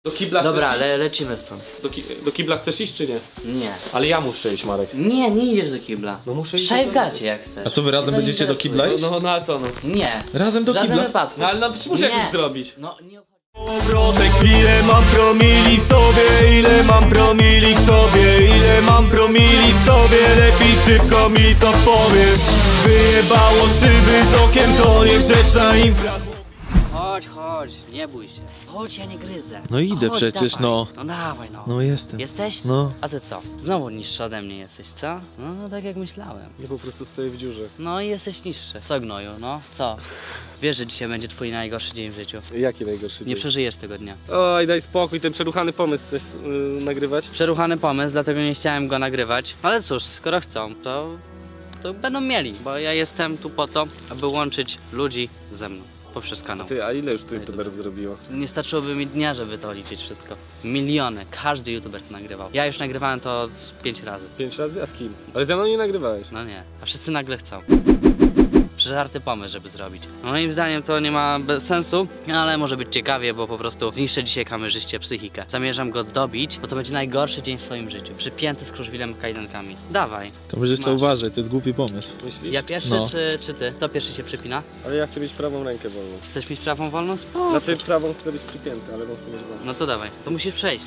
Do kibla Dobra, chcesz iść? lecimy stąd. Do kibla chcesz iść czy nie? Nie. Ale ja muszę iść, Marek. Nie idziesz do kibla. No muszę iść. Szaj w gacie jak chcesz. A co wy razem Mnie to będziecie do kibla interesuje. iść? No a co no? Nie. Razem do W żadnym kibla? wypadku. No ale no muszę Nie. jakoś zrobić. No nie obchodzi. Obrotek, ile mam promili w sobie, ile mam promili w sobie, ile mam promili w sobie, lepiej szybko mi to powiedz. Wyjebało szyby z okiem, to niegrzeczna impra. Chodź, nie bój się. Chodź, ja nie gryzę. No idę Chodź, przecież, dawaj. no. No dawaj, no. No jestem. Jesteś? No. A ty co? Znowu niższy ode mnie jesteś, co? No tak jak myślałem. Ja po prostu stoję w dziurze. No i jesteś niższy. Co gnoju, no? Co? Wiesz, że dzisiaj będzie twój najgorszy dzień w życiu. Jaki najgorszy Nie dzień? przeżyjesz tego dnia. Oj, daj spokój, ten przeruchany pomysł chcesz nagrywać? Przeruchany pomysł, dlatego nie chciałem go nagrywać. Ale cóż, skoro chcą, to będą mieli. Bo ja jestem tu po to, aby łączyć ludzi ze mną. Poprzez kanał. Ty, a ile już tu youtuberów zrobiło? Nie starczyłoby mi dnia, żeby to liczyć wszystko. Miliony, każdy youtuber to nagrywał. Ja już nagrywałem to 5 razy. 5 razy? A z kim? Ale ze mną nie nagrywałeś. No nie, a wszyscy nagle chcą. Przeżarty pomysł, żeby zrobić. Moim zdaniem to nie ma sensu, ale może być ciekawie, bo po prostu zniszczę dzisiaj kamerzyście psychikę. Zamierzam go dobić, bo to będzie najgorszy dzień w swoim życiu. Przypięty z kruszwilem kajdankami. Dawaj. To możesz to Masz. uważać, to jest głupi pomysł. Myślisz? Ja pierwszy No. czy ty? Kto pierwszy się przypina? Ale ja chcę mieć prawą rękę wolną. Chcesz mieć prawą wolną? Spoko. Znaczy prawą chcę być przypięty, ale chcę mieć wolną. No to dawaj, to musisz przejść.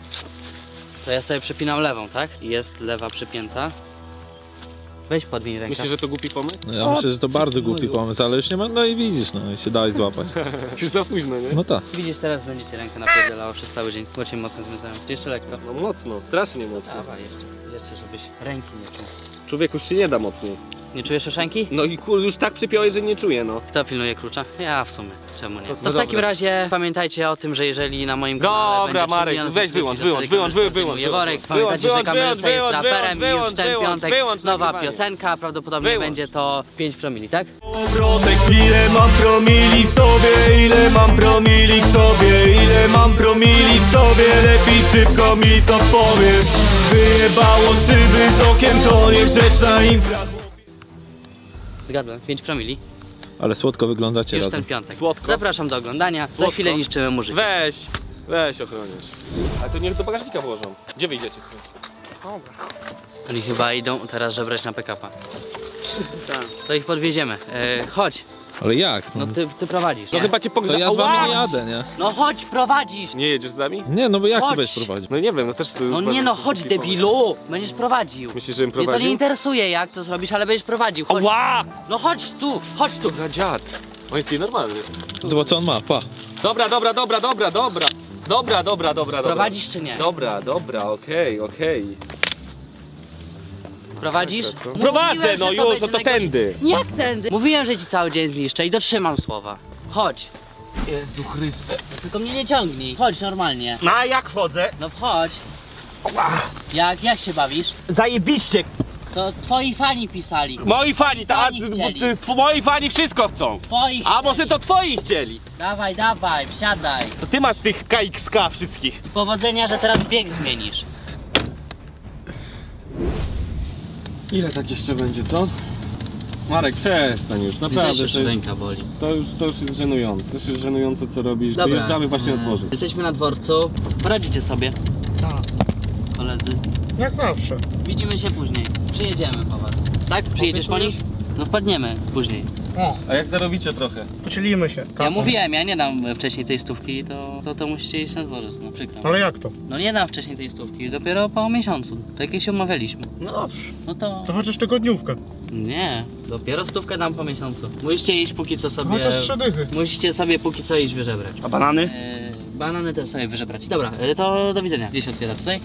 To ja sobie przypinam lewą, tak? Jest lewa przypięta. Weź podwiń rękę. Myślisz, że to głupi pomysł? No ja myślę, że to bardzo głupi pomysł, ale już nie ma, no i widzisz, no i się dałeś złapać. Już za późno, nie? No tak. Widzisz, teraz będziecie rękę napierdalało przez cały dzień, bo cię mocno zmytają. Jeszcze lekko. No mocno, strasznie mocno. Dawaj jeszcze, żebyś ręki nie czuł. Człowiek już się nie da mocniej. Nie czujesz już ręki? No i już tak przypiąłeś, że nie czuję, no. Kto pilnuje klucza? Ja w sumie. Czemu nie? No To w takim dobra. razie pamiętajcie o tym, że jeżeli na moim kanale Dobra, będzie Marek, 3 miliony weź subskrypcji, wyłącz, to wtedy wyłącz, kamerzysta wyłącz, zdejmuje worek. wyłącz, Pamiętajcie, że wyłącz, kamerzysta jest wyłącz, raperem i już wyłącz, w ten wyłącz, piątek wyłącz nowa nagrywanie. piosenka, prawdopodobnie Wyłącz. będzie to 5 promili, tak? Obrotek, ile mam promili w sobie, ile mam promili w sobie, ile mam promili w sobie, lepiej szybko mi to powiedz. Wyjebało szyby z okiem, to niegrzeczna impra. Zgadłem, 5 promili. Ale słodko wyglądacie Już razem. ten piątek. Słodko. Zapraszam do oglądania. Za Słodko. chwilę niszczymy mu życie. Weź ochroniarz. Ale to niech do bagażnika włożą. Gdzie wyjdziecie? Oni chyba idą teraz żebrać na PKP. Tak. To ich podwieziemy. Chodź, Ale jak? no ty prowadzisz. No nie? chyba cię To pogrzeb... ja z wami nie jadę, nie? No chodź, prowadzisz! Nie jedziesz z nami? Nie, no bo jak Chodź. ty będziesz prowadzić? No nie wiem, no też tu... No nie no, chodź debilu! Będziesz prowadził. Myślisz, że bym Mnie to nie prowadził? interesuje jak to zrobisz, ale będziesz prowadził. Chodź. Ła! No chodź tu, chodź tu. Za dziad. On jest nienormalny. Zobacz co on ma, pa. Dobra. Prowadzisz czy nie? Dobra, okej. Prowadzisz? Prowadzę, Mówiłem, no że już, no będzie to najgorszy- tędy. Jak tędy? Mówiłem, że ci cały dzień zniszczę i dotrzymam słowa. Chodź. Jezu Chryste. Tylko mnie nie ciągnij. Chodź normalnie. No a jak wchodzę? No wchodź. Jak się bawisz? Zajebiście! To twoi fani pisali. Moi fani, Fani chcieli. moi fani wszystko chcą. Twoi A może chcieli. to twoi chcieli? Dawaj, wsiadaj. To ty masz tych KXK wszystkich. Powodzenia, że teraz bieg zmienisz. Ile tak jeszcze będzie, co? Marek, przestań już, naprawdę, boli. to już jest żenujące. To już jest żenujące, co robisz. Dojeżdżamy właśnie na dworze. Jesteśmy na dworcu. Poradzicie sobie. Tak, Koledzy. jak zawsze. Widzimy się później. Przyjedziemy po was. Tak? Przyjedziesz po nich? No wpadniemy później. O, A jak zarobicie trochę? podzielimy się Ja kasą. mówiłem, ja nie dam wcześniej tej stówki, to musicie iść na dworzec, no przykro. Ale jak to? No nie dam wcześniej tej stówki, dopiero po miesiącu. Tak jak się umawialiśmy. No dobrze. No to... To chociaż tygodniówkę. Nie, dopiero stówkę dam po miesiącu. Musicie iść póki co To sobie... chociaż 3 dychy. Musicie sobie póki co iść wyżebrać. A banany? Banany też sobie wyżebrać. Dobra, to do widzenia. Gdzie się otwiera tutaj?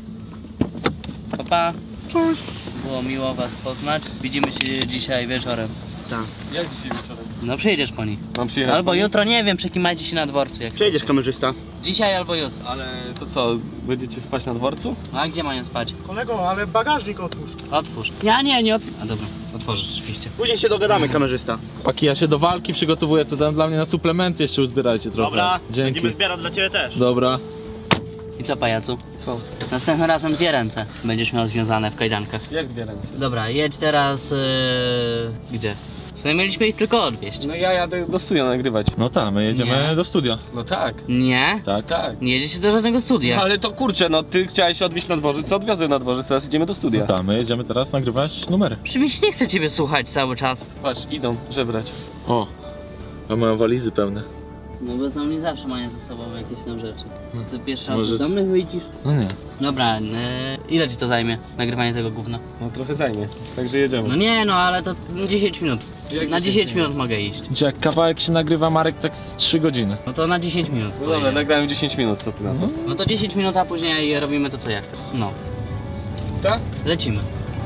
Pa. Cześć. Było miło was poznać. Widzimy się dzisiaj wieczorem. Tak. Jak dzisiaj wieczorem? No przyjedziesz po nich. Mam przyjechać. Albo jutro, nie wiem, przekimajcie się na dworcu jak Przejedziesz kamerzysta. Dzisiaj albo jutro. Ale to co, będziecie spać na dworcu? No a gdzie mają spać? Kolego, ale bagażnik otwórz. Otwórz. Nie A dobra, otworzysz rzeczywiście. Później się dogadamy, kamerzysta. Paki, ja się do walki przygotowuję, to tam dla mnie na suplementy jeszcze uzbierajcie trochę. Dobra, Dzięki. będziemy zbierać dla ciebie też. Dobra. I co, pajacu? Co? Następnym razem 2 ręce będziesz miał związane w kajdankach. Jak 2 ręce? Dobra, jedź teraz... Gdzie? W sumie mieliśmy ich tylko odwieźć. No ja jadę do studia nagrywać. No tak, my jedziemy Nie. do studia. No tak. Nie? Tak. Tak. Nie jedziecie do żadnego studia. Ale to kurczę, no ty chciałeś odwieźć na dworzec, to odwiozłem na dworzec, teraz idziemy do studia. Tak, my jedziemy teraz nagrywać numery. Przy mi się nie chce ciebie słuchać cały czas. Patrz, idą żebrać. O, a mają walizy pełne. No bo znam nie zawsze mają ze sobą jakieś tam rzeczy. No ty pierwszy raz Może- do mnie wyjdziesz? No nie. Dobra, ile ci to zajmie, nagrywanie tego gówna? No trochę zajmie, także jedziemy. No nie, no ale to 10 minut. Jak Na 10 10 minut mogę iść. Gdzie jak kawałek się nagrywa, Marek, tak z 3 godziny. No to na 10 minut. No dobra, nagrałem 10 minut, co ty na to? No to 10 minut, a później robimy to, co ja chcę. No, Tak? lecimy.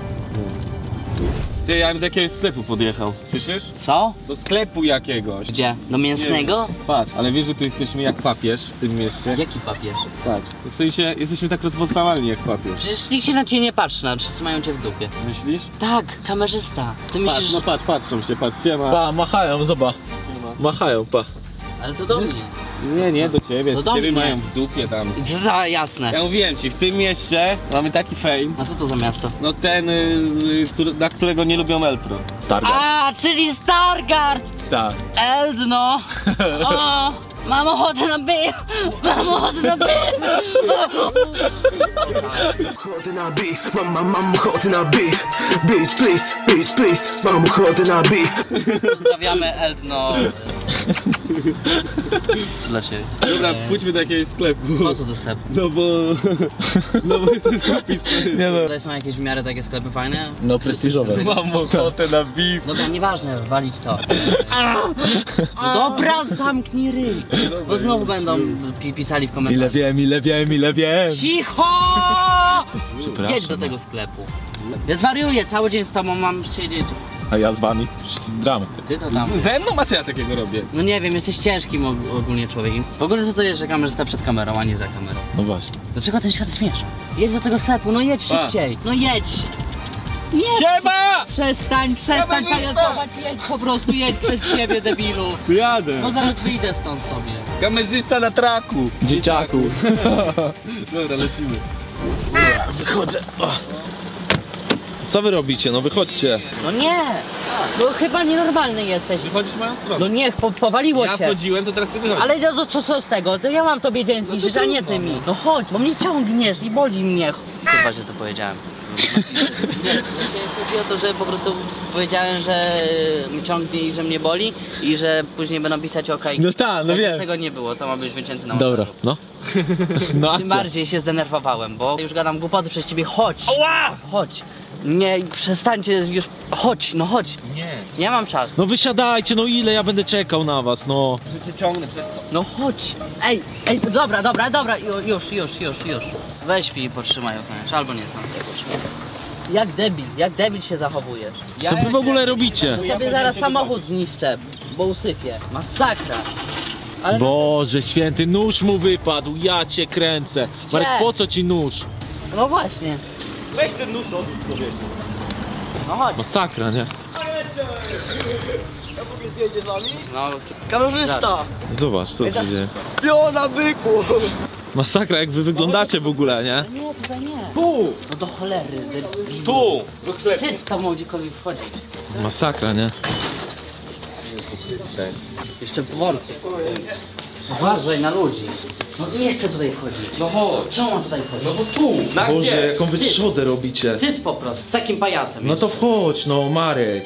Ty, ja bym do jakiegoś sklepu podjechał, słyszysz? Co? Do sklepu jakiegoś. Gdzie? Do mięsnego? Patrz, ale wiesz, że tu jesteśmy jak papież w tym mieście? Jaki papież? Patrz, w sensie jesteśmy tak rozpoznawalni jak papież. Przecież nikt się na ciebie nie patrzy, no, wszyscy mają cię w dupie. Myślisz? Tak, kamerzysta. Ty myślisz, Patrz, no patrz, patrzą się, patrz, siema. Pa, machają, zobacz. Machają, pa. ale to do mnie. Nie, do ciebie, To do ciebie mnie. mają w dupie tam. Za jasne. Ja mówiłem ci, w tym mieście mamy taki fame, A co to za miasto? no ten, na którego nie lubią Elpro. Stargard. A, czyli Stargard! Tak. Eldno! O! Mam ochotę na beef! Mam ochotę na beef! Ochotę na beef, mam ochotę na beef. Bitch please, mam ochotę na beef. Pozdrawiamy Eldno. Dla ciebie. Dobra, pójdźmy do jakiegoś sklepu. Po co do sklepu? No bo... No bo chcę kupić sobie. Nie no. Tutaj są jakieś w miarę takie sklepy fajne? No prestiżowe. Mam ochotę na beef. Dobra, nieważne, walić to. Dobra, zamknij ryj. Bo znowu będą pisali w komentarzach. Ile wiem. Cicho! Przepraszam. Jedź do tego sklepu. Ja zwariuję, cały dzień z tobą mam siedzieć. A ja z wami? Dramat. Ty to tam. Ze mną? A co ja takiego robię? No nie wiem, jesteś ciężkim ogólnie człowiekiem. W ogóle co to jest, że kamerzysta przed kamerą, a nie za kamerą? No właśnie. Dlaczego ten świat zmierza? Jedź do tego sklepu, no jedź Pa. szybciej. No jedź! Jedź! Siema! Przestań Kamerzysta! pajacować, jedź po prostu, jedź przez siebie, debilu. Tu jadę. No zaraz wyjdę stąd sobie. Kamerzysta na traku. Dzieciaku. Dobra, lecimy. Wychodzę. Co wy robicie? No wychodźcie. No nie! No chyba nienormalny jesteś. Wychodzisz moją stronę. No niech, powaliło Ja cię. wchodziłem, to teraz ty wychodzisz. Ale no, co z tego? To ja mam tobie dzień zniszczyć, a nie ty mi. No chodź, bo mnie ciągniesz i boli mnie. Chyba, że to powiedziałem. Nie, chodzi o to, że po prostu powiedziałem, że mnie ciągnie i że mnie boli i że później będą pisać OK. No tak, no wiem. Tego nie było, to ma być wycięte na Dobra, montażu. no. No Tym akcja. bardziej się zdenerwowałem, bo już gadam głupoty przez ciebie. Chodź! Ła! Chodź! Nie, przestańcie już. Chodź, no chodź. Nie. Nie mam czasu. No wysiadajcie, no ile ja będę czekał na was, no. Że cię ciągnę przez to. No chodź! Ej, dobra, już. Weź mi i podtrzymaj ochroniarz, albo nie znam sobie potrzymaj. Jak debil się zachowujesz. Co wy w ogóle robicie? Ja sobie zaraz samochód zniszczę, bo usypię. Masakra. Ale Boże święty, nóż mu wypadł, ja cię kręcę. Marek, po co ci nóż? no właśnie. Weź ten nóż, odłóż sobie. No chodź. Masakra, nie? No, Kamerzysta! Zobacz, co się dzieje. Piona byku! Masakra, jak wy wyglądacie w ogóle, nie? nie, tutaj nie. Tu! No do cholery, debilu. Tu! Do sklepu. Wstyd z tobą gdziekolwiek wchodzić. Masakra, nie? Jeszcze w worku. Uważaj na ludzi. No nie chcę tutaj wchodzić. No chodź. Czemu mam tutaj wchodzić? No bo tu! Na Boże, gdzie? jaką wy Wstyd. trzodę robicie. Wstyd po prostu, z takim pajacem. No to wchodź, no Marek.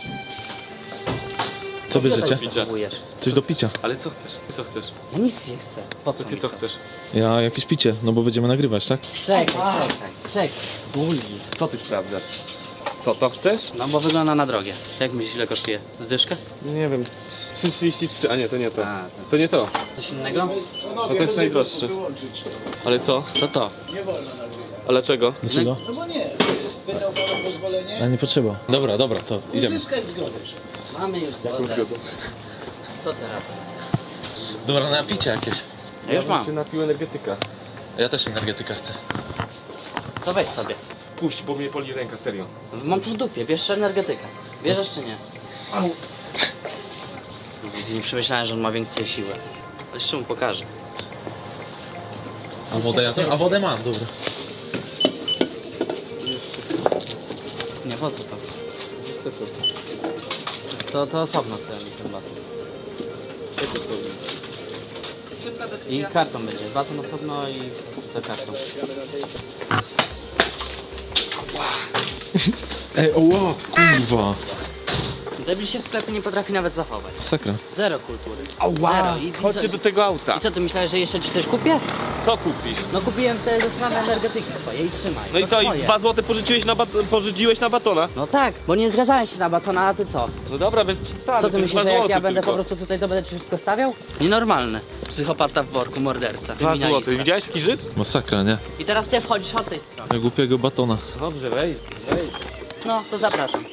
Co bierzecie? Zachowujesz. Coś do picia. Ale co chcesz? Co chcesz? Ja nic nie chcę. Po co Ty mi co to? chcesz? Ja jakieś picie, no bo będziemy nagrywać, tak? Czekaj. Boli. Co ty sprawdzasz? Co, to chcesz? No bo wygląda na drogie. Jak myślisz, ile kosztuje? Zdyszkę? Nie wiem, 3,33, a nie, to nie to. A, To nie to. coś innego? No to jest najdroższe. Ale co? Co to? A dlaczego? Dlaczego? No bo nie, wydał panu pozwolenie. A nie potrzeba. Dobra, to idziemy. Uzyskać zgodę. Mamy już zgodę. Co teraz? Dobra, na picie jakieś. Ja już się mam. napił energetyka. Ja też energetyka chcę. To weź sobie. Puść, bo mnie poli ręka, serio. Mam tu w dupie, bierz energetykę. Bierzesz czy nie? Nie przemyślałem, że on ma więcej siły. Jeszcze mu pokażę. A wodę mam, dobra. Nie, po co to? Co to? To osobno ten baton. I karton będzie. Baton osobno i to karton. Ej, oła, kurwa. Debil się w sklepie nie potrafi nawet zachować. Sakra. Zero kultury. Ała, Zero. chodźcie do tego auta. I co, ty myślałeś, że jeszcze ci coś kupię? Co kupisz? No kupiłem te zasrane energetyki twoje i trzymaj. No i to co, i twoje. 2 złote pożyczyłeś na batona? No tak, bo nie zgadzałem się na batona, a ty co? No dobra, bez przesady, Co to ty jest myślisz, 2 że jak złote ja będę tylko. po prostu tutaj, to będę ci wszystko stawiał? Nienormalny. Psychopata w worku, morderca. 2 kryminalista. złote, widziałeś jaki Żyd? Masakra, nie? I teraz ty wchodzisz od tej strony. Jak głupiego batona. Dobrze, wejdź. No, to zapraszam.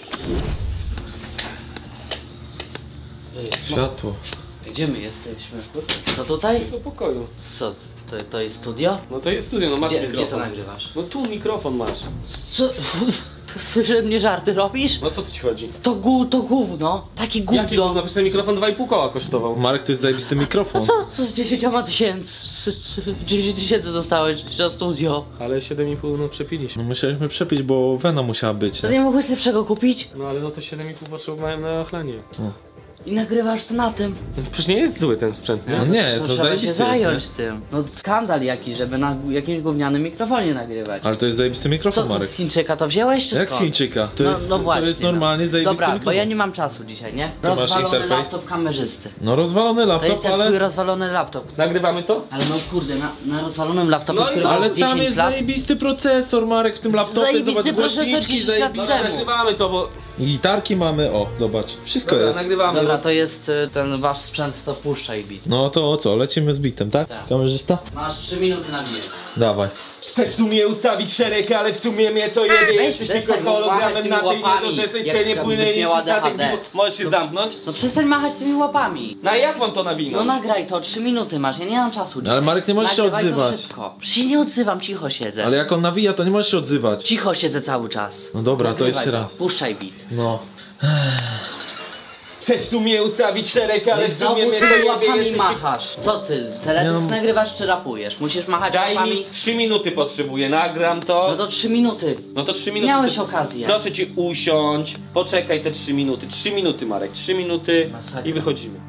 Światło. Gdzie my jesteśmy? To tutaj? Do pokoju. Co, to jest studio? No to jest studio, no masz Gdzie to mikrofon. nagrywasz? No tu mikrofon masz. Co? Słyszę, mnie żarty robisz? No co ci chodzi? To gówno. Taki Jaki gówno. gówno? Przecież ten mikrofon 2,5 koła kosztował. Marek, to jest zajebisty mikrofon. No co z 10 tysięcy? 10 tysięcy dostałeś za studio. Ale 7,5 no przepiliśmy. No musieliśmy przepić, bo wena musiała być. To nie mogłeś lepszego kupić? No ale no to 7,5 potrzebowałem na ochlanie. I nagrywasz to na tym. No, przecież nie jest zły ten sprzęt, nie? No nie jest, to no trzeba się zajebisty jest, zająć tym. No skandal jakiś, żeby na jakimś gównianym mikrofonie nagrywać. Ale to jest zajebisty Co mikrofon, to Marek. z Chińczyka to wziąłeś czy Jak skąd? Chińczyka? To, No, jest, no właśnie, to jest normalnie zajebisty Dobra, mikrofon. bo ja nie mam czasu dzisiaj, nie? masz Rozwalony interfejs? laptop kamerzysty. No rozwalony To laptop, jest ten twój ale... rozwalony laptop. Nagrywamy to? Ale no kurde, na rozwalonym laptopie, No i- który ma Ale 10 tam jest lat. zajebisty procesor, Marek, w tym laptopie. Zajebisty Zobacz, procesor głośniczki, 10 lat zajebiste. temu. Nagrywamy to, bo... I gitarki mamy, o, zobacz. Wszystko Dobra, jest. nagrywamy. Dobra, to jest ten wasz sprzęt, to puszczaj bit. No to co, lecimy z bitem, tak? Tak. Kamerzysta? Masz 3 minuty na bilet. Dawaj. Chcesz tu mnie ustawić szereg, ale w sumie mnie to jebie. Weź, Jesteś przestań tylko machać hologramem tymi na tej łapami, niedorzecznej jak scenie jakbyś płynęli ci miała statek. DHD. Możesz się zamknąć? No przestań machać tymi łapami. No a jak mam to No nawinąć? nagraj to, 3 minuty masz, ja nie mam czasu dzisiaj. Ale Marek, nie możesz się Nagrywaj odzywać. To szybko. Przecież nie odzywam, cicho siedzę. Ale jak on nawija, to nie możesz się odzywać. Cicho siedzę cały czas. No dobra, to Nagrywaj jeszcze raz. Puszczaj bit. No. Chcesz tu mnie ustawić szereg, ale w Znowu sumie mnie tymi to jebie. łapami Jesteś... machasz. Co ty, teledysk Nie no. nagrywasz czy rapujesz? Musisz machać Daj łapami. mi 3 minuty potrzebuję, nagram to. No to 3 minuty. No to 3 minuty. Miałeś okazję. Proszę cię usiądź, poczekaj te 3 minuty. 3 minuty, Marek, 3 minuty Masakra. i wychodzimy.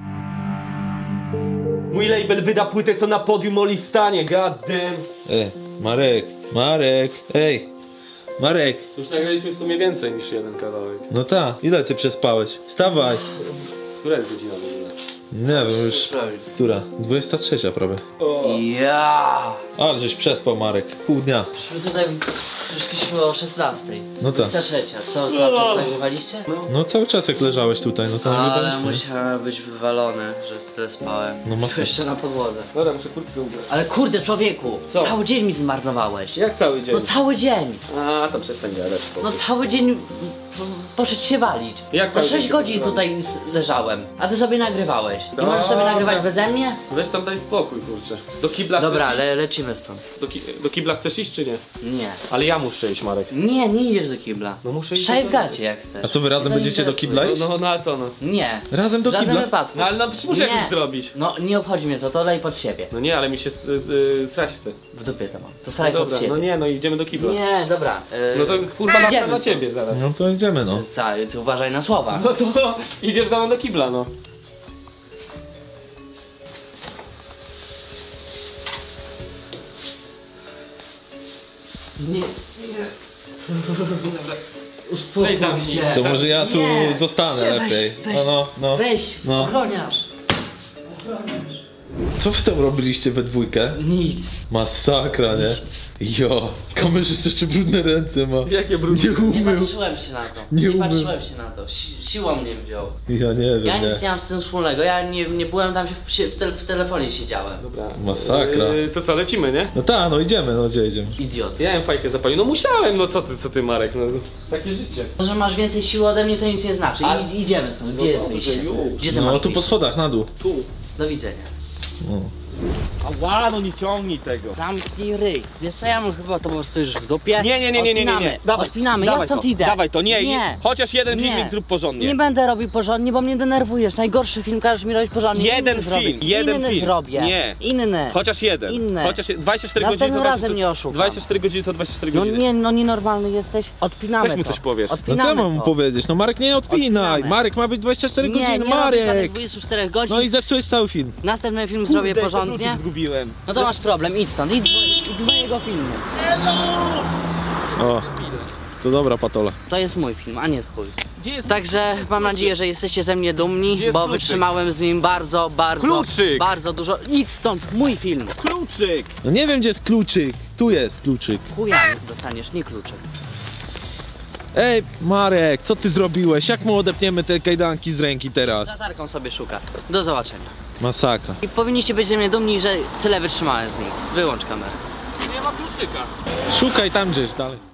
Mój label wyda płytę, co na podium Oli stanie, goddamn. Marek, Marek, ej. Marek, Już nagraliśmy w sumie więcej niż jeden kawałek. no ta, ile ty przespałeś? Wstawaj. Która jest godzina w ogóle? Nie wiem już, która? 23 prawie. Ja. Ale żeś przespał, Marek, pół dnia. Tutaj przyszliśmy o 16. No tak. 23. Co, cały czas nagrywaliście? No cały czas jak leżałeś tutaj, no to Ale nagrywaliśmy. musiałem być wywalony, że tyle spałem. No To masakra. jeszcze na podłodze. Dobra, muszę kurtkę ubrać. Ale kurde człowieku, Co? cały dzień mi zmarnowałeś. Jak cały dzień? No cały dzień. A, to przestań gadać. No cały dzień poszedł się walić. Jak Za cały 6 dzień godzin się tutaj leżałem, a ty sobie nagrywałeś. Nie Dobra. możesz sobie nagrywać beze mnie? Weź tam daj spokój, kurczę. Do kibla Dobra, chcesz ale lecimy stąd. iść? Do kibla chcesz iść, czy nie? Nie. Ale ja muszę iść, Marek. Nie idziesz do kibla. No muszę iść Szczaj do- w gacie jak chcesz. A co wy razem Mnie to nie będziecie do interesuje. kibla iść? No a co no? Nie. Razem do W żadnym kibla? wypadku. No ale no przecież muszę Nie. jakoś zrobić. No nie obchodzi mnie to lej pod siebie. No nie, ale mi się srać chce. W dupie to mam. To No straj pod dobra, siebie. no nie, no idziemy do kibla. Nie, dobra. No to kurwa mam idziemy na stąd. ciebie zaraz. No to idziemy, no. Ty uważaj na słowa. No to idziesz za mną do kibla, no. Nie. Weź Uspokój zamknij. się. To może ja tu Nie. zostanę Nie, lepiej. weź. No. Weź, No. ochroniarz. Co wy tam robiliście we dwójkę? Nic. Masakra, nie? Jo, kamerzysta jeszcze brudne ręce ma. Jakie brudne? Nie Nie umył. patrzyłem się na to. Nie Nie umył. patrzyłem się na to. Siłą mnie wziął. Ja nie wiem, Ja nie. nic nie mam z tym wspólnego. Ja nie byłem tam, w telefonie siedziałem. Dobra. Masakra. To co, lecimy, nie? No ta, no idziemy, no gdzie idziemy? Idiot. Ja bym fajkę zapalił. No musiałem, no co ty Marek, no. Takie życie. To, że masz więcej siły ode mnie, to nic nie znaczy. Ale- Idziemy stąd. Gdzie No jest dobrze, wyjście? już. Gdzie ty No masz tu po wyjście? schodach, na dół. Tu. Do widzenia. No. Ała, no nie ciągnij tego. Zamknij ryj. Wiesz co, ja mam chyba to po prostu już w dupie. Nie. Dawaj, Odpinamy, dawaj ja stąd to, idę. Dawaj to, nie. Nie. Chociaż jeden Nie. filmik zrób porządnie. Nie będę robił porządnie, bo mnie denerwujesz. Najgorszy film każesz mi robić porządnie. Jeden Inny film, zrobię. jeden Inny film. zrobię. Nie. Inny. Chociaż jeden. Inny. Chociaż 24 Następnym godziny to razem nie oszukam. 24 godziny to 24 No godziny. nie, no nienormalny jesteś. Odpinamy Weź mu to. coś powiedz. No Odpinamy co mam mu to. powiedzieć? No Marek, nie odpinaj. Odpinamy. Marek ma być 24 Nie, godziny, nie robię żadnych Marek. 24 godzin. No i zepsułeś cały film. Następny film zrobię Kurde, porządnie. kluczyk zgubiłem. No to masz problem, idź stąd, idź z mojego filmu. O, to dobra patola. To jest mój film, a nie twój. Także mam nadzieję, że jesteście ze mnie dumni, Gdzie jest bo kluczyk? wytrzymałem z nim bardzo Kluczyk! dużo. Idź stąd, mój film. Kluczyk! No nie wiem, gdzie jest kluczyk. Tu jest kluczyk. Chuja dostaniesz, nie kluczyk. Ej, Marek, co ty zrobiłeś? Jak mu odepniemy te kajdanki z ręki teraz? Latarką sobie szuka. Do zobaczenia. Masakra. I powinniście być ze mnie dumni, że tyle wytrzymałem z nich. Wyłącz kamerę. Nie ma kluczyka. Szukaj tam gdzieś dalej.